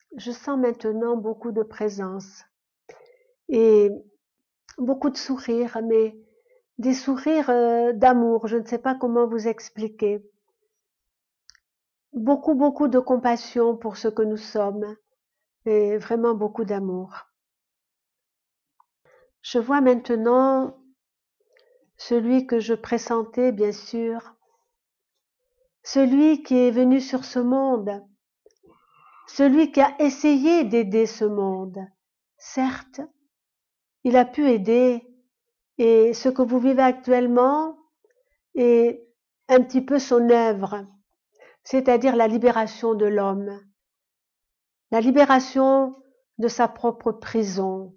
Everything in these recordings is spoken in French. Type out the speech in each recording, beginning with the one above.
je sens maintenant beaucoup de présence et beaucoup de sourires, mais des sourires d'amour, je ne sais pas comment vous expliquer. Beaucoup, beaucoup de compassion pour ce que nous sommes et vraiment beaucoup d'amour. Je vois maintenant celui que je pressentais, bien sûr, celui qui est venu sur ce monde, celui qui a essayé d'aider ce monde. Certes, il a pu aider et ce que vous vivez actuellement est un petit peu son œuvre, c'est-à-dire la libération de l'homme, la libération de sa propre prison.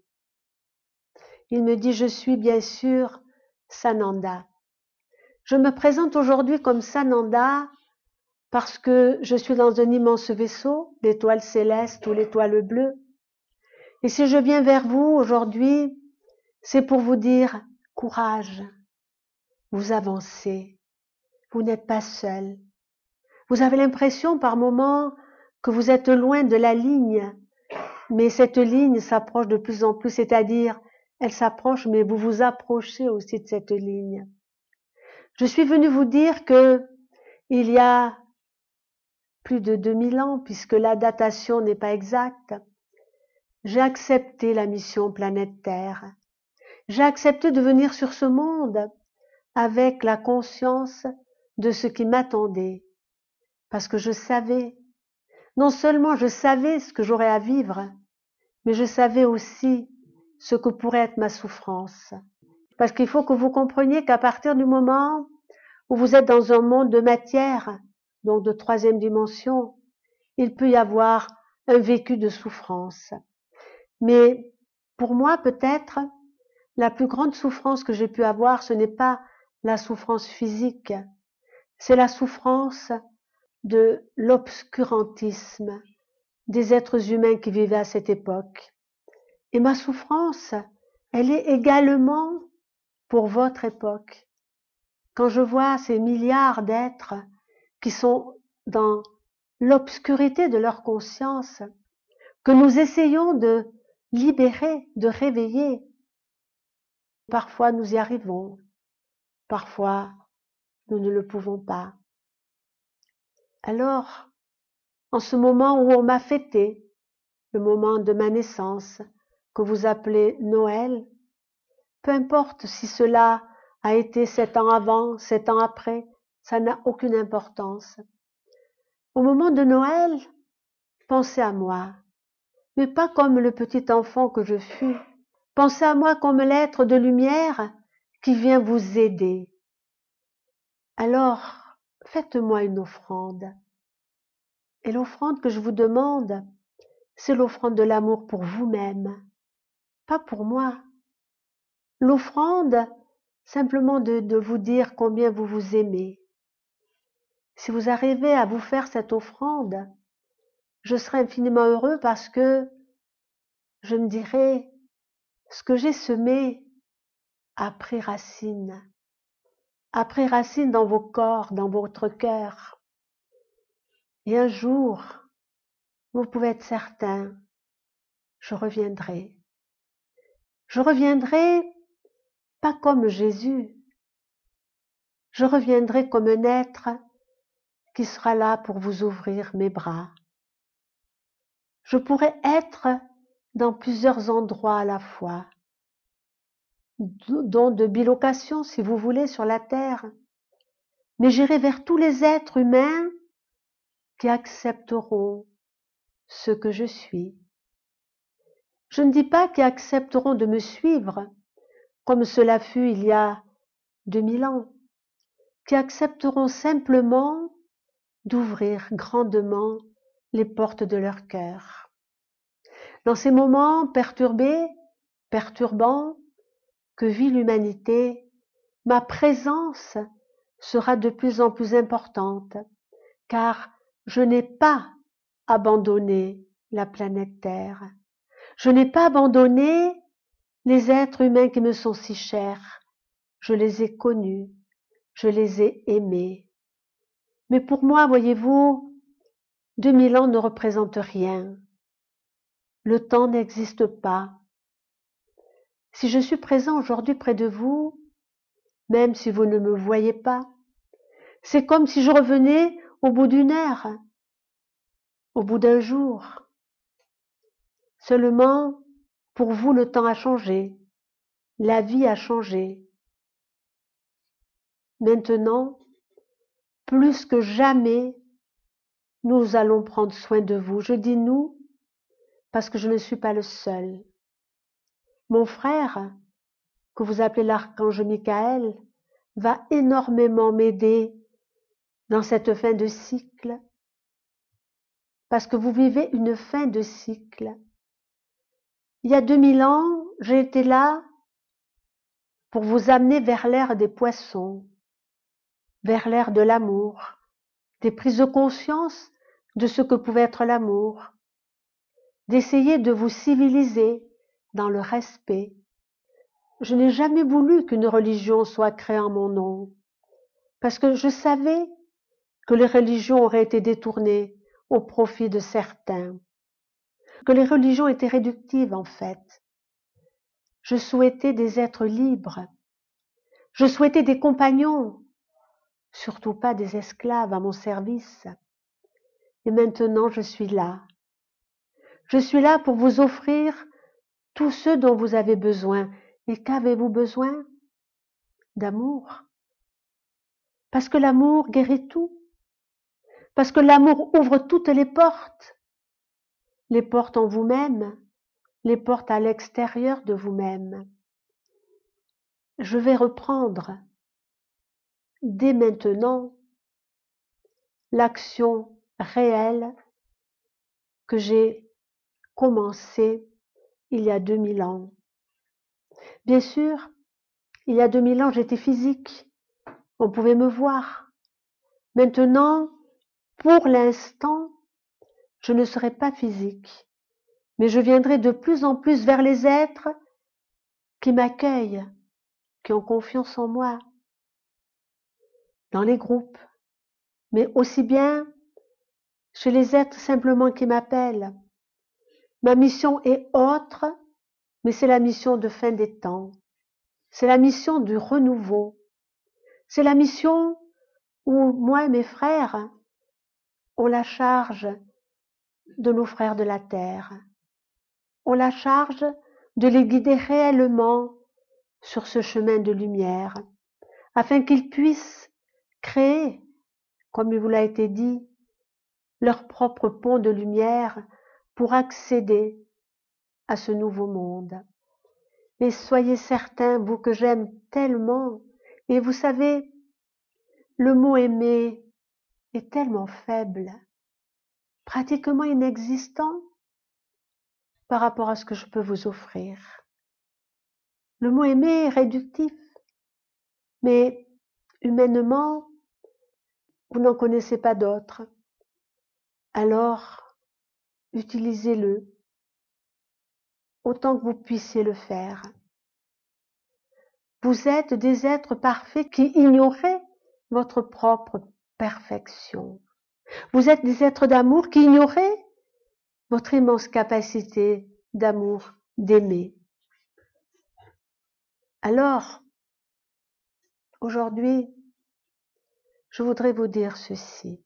Il me dit, je suis bien sûr Sananda. Je me présente aujourd'hui comme Sananda parce que je suis dans un immense vaisseau, l'étoile céleste ou l'étoile bleue. Et si je viens vers vous aujourd'hui, c'est pour vous dire courage, vous avancez, vous n'êtes pas seul. Vous avez l'impression par moments que vous êtes loin de la ligne, mais cette ligne s'approche de plus en plus, c'est-à-dire elle s'approche, mais vous vous approchez aussi de cette ligne. Je suis venue vous dire que il y a plus de 2000 ans, puisque la datation n'est pas exacte, j'ai accepté la mission Planète Terre. J'ai accepté de venir sur ce monde avec la conscience de ce qui m'attendait, parce que je savais, non seulement je savais ce que j'aurais à vivre, mais je savais aussi ce que pourrait être ma souffrance. Parce qu'il faut que vous compreniez qu'à partir du moment où vous êtes dans un monde de matière, donc de troisième dimension, il peut y avoir un vécu de souffrance. Mais pour moi, peut-être, la plus grande souffrance que j'ai pu avoir, ce n'est pas la souffrance physique, c'est la souffrance de l'obscurantisme des êtres humains qui vivaient à cette époque. Et ma souffrance, elle est également pour votre époque. Quand je vois ces milliards d'êtres qui sont dans l'obscurité de leur conscience, que nous essayons de libérer, de réveiller, parfois nous y arrivons, parfois nous ne le pouvons pas. Alors, en ce moment où on m'a fêté, le moment de ma naissance, que vous appelez Noël, peu importe si cela a été 7 ans avant, 7 ans après, ça n'a aucune importance. Au moment de Noël, pensez à moi, mais pas comme le petit enfant que je fus. Pensez à moi comme l'être de lumière qui vient vous aider. Alors, faites-moi une offrande. Et l'offrande que je vous demande, c'est l'offrande de l'amour pour vous-même, pas pour moi. L'offrande, simplement de vous dire combien vous vous aimez. Si vous arrivez à vous faire cette offrande, je serai infiniment heureux parce que je me dirai, ce que j'ai semé a pris racine dans vos corps, dans votre cœur. Et un jour, vous pouvez être certain, je reviendrai. Je reviendrai pas comme Jésus, je reviendrai comme un être qui sera là pour vous ouvrir mes bras. Je pourrais être dans plusieurs endroits à la fois, dont de bilocation si vous voulez sur la terre, mais j'irai vers tous les êtres humains qui accepteront ce que je suis. Je ne dis pas qu'ils accepteront de me suivre, comme cela fut il y a 2000 ans, qui accepteront simplement d'ouvrir grandement les portes de leur cœur. Dans ces moments perturbés, perturbants, que vit l'humanité, ma présence sera de plus en plus importante, car je n'ai pas abandonné la planète Terre. Je n'ai pas abandonné les êtres humains qui me sont si chers. Je les ai connus, je les ai aimés. Mais pour moi, voyez-vous, 2000 ans ne représentent rien. Le temps n'existe pas. Si je suis présent aujourd'hui près de vous, même si vous ne me voyez pas, c'est comme si je revenais au bout d'une heure, au bout d'un jour. Seulement, pour vous, le temps a changé, la vie a changé. Maintenant, plus que jamais, nous allons prendre soin de vous. Je dis nous, parce que je ne suis pas le seul. Mon frère, que vous appelez l'archange Michael, va énormément m'aider dans cette fin de cycle, parce que vous vivez une fin de cycle. Il y a 2000 ans, j'ai été là pour vous amener vers l'ère des poissons, vers l'ère de l'amour, des prises de conscience de ce que pouvait être l'amour, d'essayer de vous civiliser dans le respect. Je n'ai jamais voulu qu'une religion soit créée en mon nom, parce que je savais que les religions auraient été détournées au profit de certains, que les religions étaient réductives en fait. Je souhaitais des êtres libres, je souhaitais des compagnons, surtout pas des esclaves à mon service. Et maintenant je suis là. Je suis là pour vous offrir tout ce dont vous avez besoin. Et qu'avez-vous besoin? D'amour. Parce que l'amour guérit tout. Parce que l'amour ouvre toutes les portes en vous-même, les portes à l'extérieur de vous-même. Je vais reprendre dès maintenant l'action réelle que j'ai commencée il y a 2000 ans. Bien sûr, il y a 2000 ans, j'étais physique, on pouvait me voir. Maintenant, pour l'instant, je ne serai pas physique, mais je viendrai de plus en plus vers les êtres qui m'accueillent, qui ont confiance en moi, dans les groupes, mais aussi bien chez les êtres simplement qui m'appellent. Ma mission est autre, mais c'est la mission de fin des temps. C'est la mission du renouveau. C'est la mission où moi et mes frères ont la charge de nos frères de la terre. On la charge de les guider réellement sur ce chemin de lumière, afin qu'ils puissent créer, comme il vous l'a été dit, leur propre pont de lumière pour accéder à ce nouveau monde. Et soyez certains, vous que j'aime tellement, et vous savez, le mot aimer est tellement faible, pratiquement inexistant par rapport à ce que je peux vous offrir. Le mot aimer est réductif, mais humainement, vous n'en connaissez pas d'autre. Alors, utilisez-le autant que vous puissiez le faire. Vous êtes des êtres parfaits qui ignoraient votre propre perfection. Vous êtes des êtres d'amour qui ignoraient votre immense capacité d'amour, d'aimer. Alors, aujourd'hui, je voudrais vous dire ceci.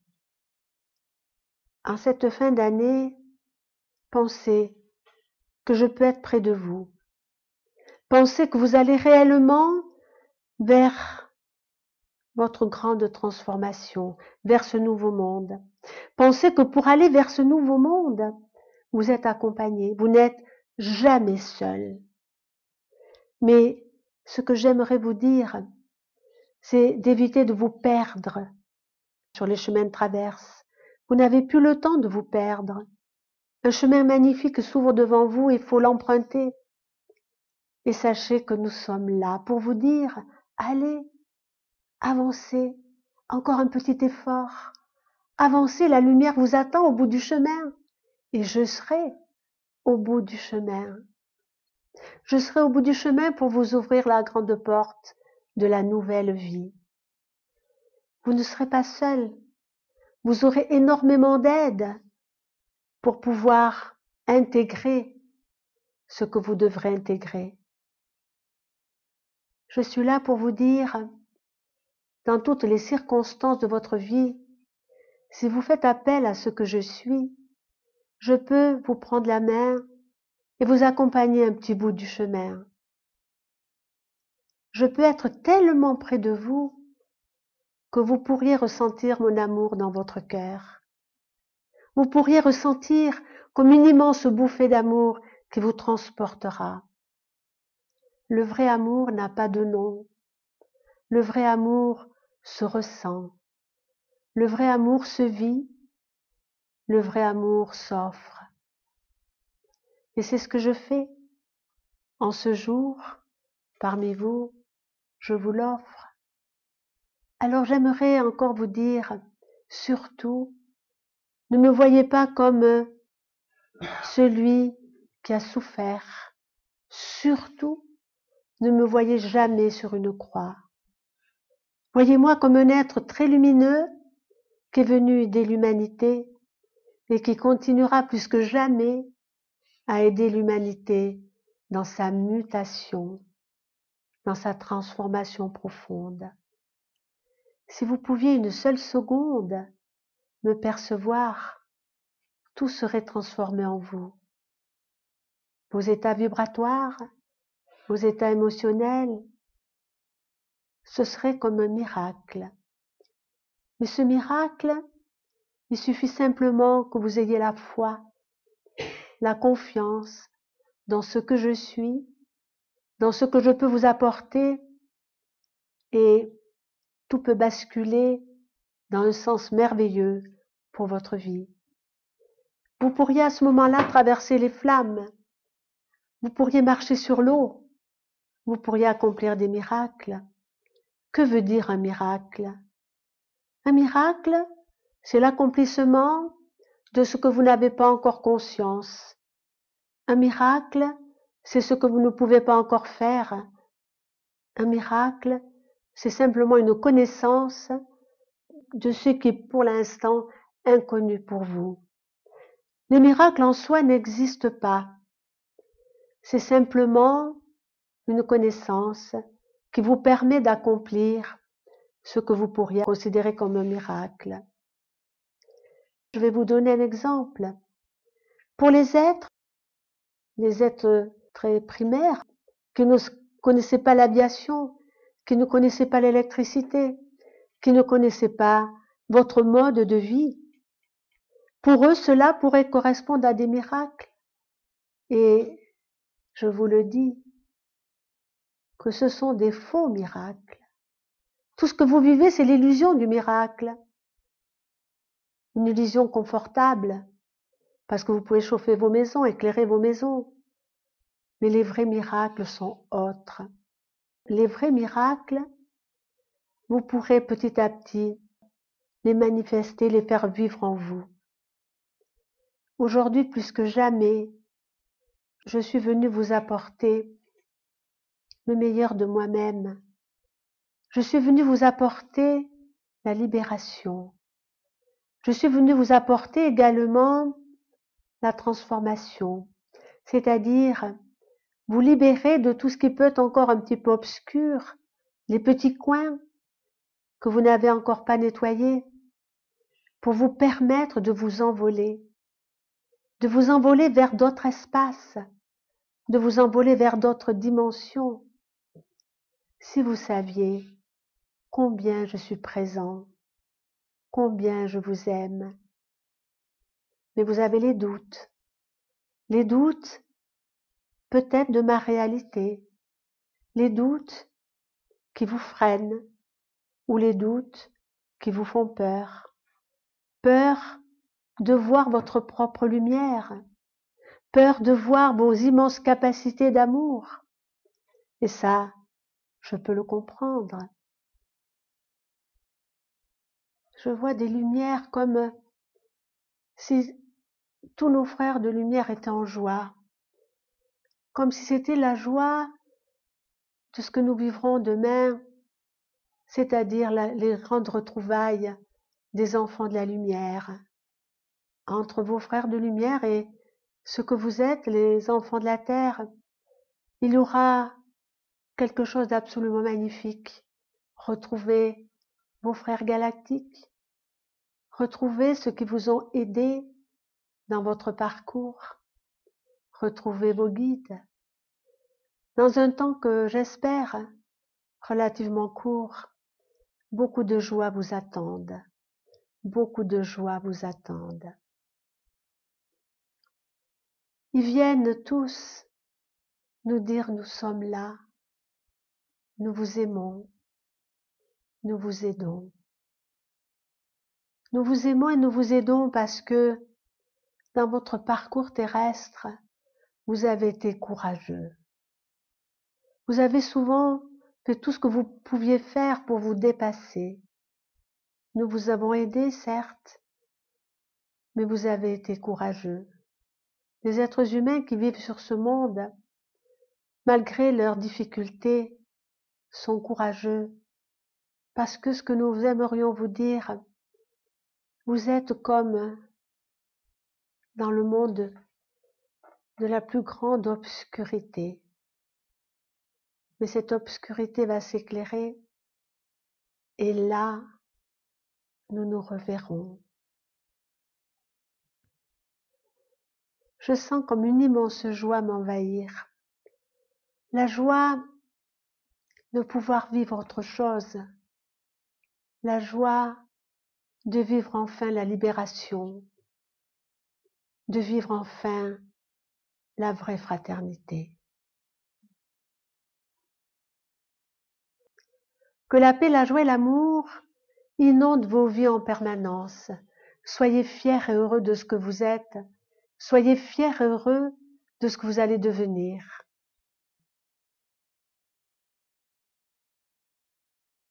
En cette fin d'année, pensez que je peux être près de vous. Pensez que vous allez réellement vers votre grande transformation, vers ce nouveau monde. Pensez que pour aller vers ce nouveau monde, vous êtes accompagné, vous n'êtes jamais seul. Mais ce que j'aimerais vous dire, c'est d'éviter de vous perdre sur les chemins de traverse. Vous n'avez plus le temps de vous perdre. Un chemin magnifique s'ouvre devant vous, il faut l'emprunter. Et sachez que nous sommes là pour vous dire, allez, avancez, encore un petit effort. Avancez, la lumière vous attend au bout du chemin. Et je serai au bout du chemin. Je serai au bout du chemin pour vous ouvrir la grande porte de la nouvelle vie. Vous ne serez pas seul. Vous aurez énormément d'aide pour pouvoir intégrer ce que vous devrez intégrer. Je suis là pour vous dire, dans toutes les circonstances de votre vie, si vous faites appel à ce que je suis, je peux vous prendre la main et vous accompagner un petit bout du chemin. Je peux être tellement près de vous que vous pourriez ressentir mon amour dans votre cœur. Vous pourriez ressentir comme une immense bouffée d'amour qui vous transportera. Le vrai amour n'a pas de nom. Le vrai amour se ressent. Le vrai amour se vit. Le vrai amour s'offre. Et c'est ce que je fais. En ce jour, parmi vous, je vous l'offre. Alors j'aimerais encore vous dire, surtout, ne me voyez pas comme celui qui a souffert. Surtout, ne me voyez jamais sur une croix. Voyez-moi comme un être très lumineux qui est venu aider l'humanité et qui continuera plus que jamais à aider l'humanité dans sa mutation, dans sa transformation profonde. Si vous pouviez une seule seconde me percevoir, tout serait transformé en vous. Vos états vibratoires, vos états émotionnels, ce serait comme un miracle. Mais ce miracle, il suffit simplement que vous ayez la foi, la confiance dans ce que je suis, dans ce que je peux vous apporter, et tout peut basculer dans un sens merveilleux pour votre vie. Vous pourriez à ce moment-là traverser les flammes, vous pourriez marcher sur l'eau, vous pourriez accomplir des miracles. Que veut dire un miracle? Un miracle, c'est l'accomplissement de ce que vous n'avez pas encore conscience. Un miracle, c'est ce que vous ne pouvez pas encore faire. Un miracle, c'est simplement une connaissance de ce qui est pour l'instant inconnu pour vous. Les miracles en soi n'existent pas. C'est simplement une connaissance qui vous permet d'accomplir ce que vous pourriez considérer comme un miracle. Je vais vous donner un exemple. Pour les êtres très primaires, qui ne connaissaient pas l'aviation, qui ne connaissaient pas l'électricité, qui ne connaissaient pas votre mode de vie, pour eux, cela pourrait correspondre à des miracles. Et je vous le dis, que ce sont des faux miracles. Tout ce que vous vivez, c'est l'illusion du miracle. Une illusion confortable, parce que vous pouvez chauffer vos maisons, éclairer vos maisons. Mais les vrais miracles sont autres. Les vrais miracles, vous pourrez petit à petit les manifester, les faire vivre en vous. Aujourd'hui, plus que jamais, je suis venue vous apporter le meilleur de moi-même. Je suis venue vous apporter la libération. Je suis venue vous apporter également la transformation, c'est-à-dire vous libérer de tout ce qui peut être encore un petit peu obscur, les petits coins que vous n'avez encore pas nettoyés, pour vous permettre de vous envoler vers d'autres espaces, de vous envoler vers d'autres dimensions. Si vous saviez combien je suis présent, combien je vous aime. Mais vous avez les doutes peut-être de ma réalité, les doutes qui vous freinent ou les doutes qui vous font peur. Peur de voir votre propre lumière, peur de voir vos immenses capacités d'amour. Et ça, je peux le comprendre. Je vois des lumières comme si tous nos frères de lumière étaient en joie, comme si c'était la joie de ce que nous vivrons demain, c'est-à-dire les grandes retrouvailles des enfants de la lumière, entre vos frères de lumière et ce que vous êtes, les enfants de la terre, il y aura quelque chose d'absolument magnifique. Retrouvez vos frères galactiques, retrouvez ceux qui vous ont aidé dans votre parcours, retrouvez vos guides. Dans un temps que j'espère relativement court, beaucoup de joie vous attendent, beaucoup de joie vous attendent. Ils viennent tous nous dire nous sommes là, nous vous aimons, nous vous aidons. Nous vous aimons et nous vous aidons parce que dans votre parcours terrestre, vous avez été courageux. Vous avez souvent fait tout ce que vous pouviez faire pour vous dépasser. Nous vous avons aidé, certes, mais vous avez été courageux. Les êtres humains qui vivent sur ce monde, malgré leurs difficultés, sont courageux, parce que ce que nous aimerions vous dire, vous êtes comme dans le monde de la plus grande obscurité. Mais cette obscurité va s'éclairer, et là, nous nous reverrons. Je sens comme une immense joie m'envahir. La joie de pouvoir vivre autre chose. La joie de vivre enfin la libération. De vivre enfin la vraie fraternité. Que la paix, la joie et l'amour inondent vos vies en permanence. Soyez fiers et heureux de ce que vous êtes. Soyez fiers et heureux de ce que vous allez devenir.